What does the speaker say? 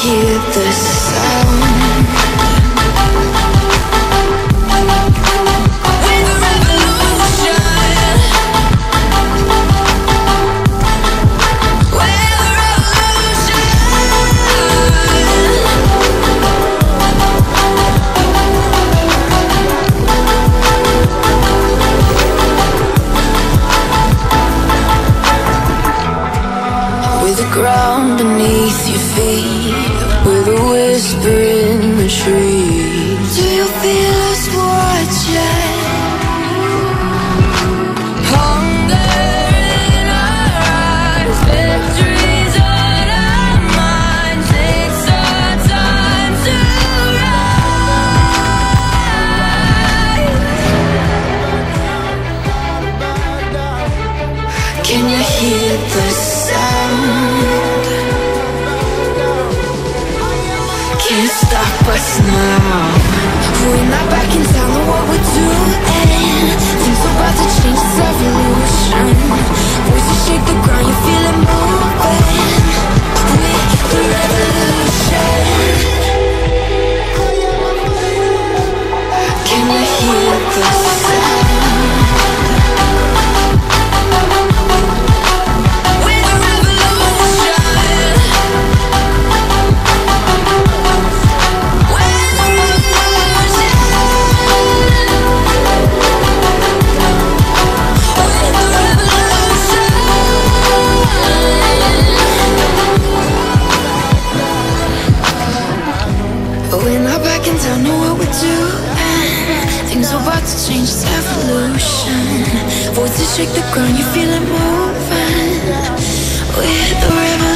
hear the sound? Ground beneath your feet, with a whisper in the trees. Do you feel us watching? Hunger in our eyes, victories on our minds. It's our time to rise. Can you hear the sound? Can't stop us now. We're not back in town, know what we're doing. Things are about to change, it's evolution. Voices shake the ground, you feel it moving. We're the revolution. Can you hear the sound? We're not back in town, know what we're doing. Things are about to change, it's evolution. Voices shake the ground, you feel it moving. We're the revolution.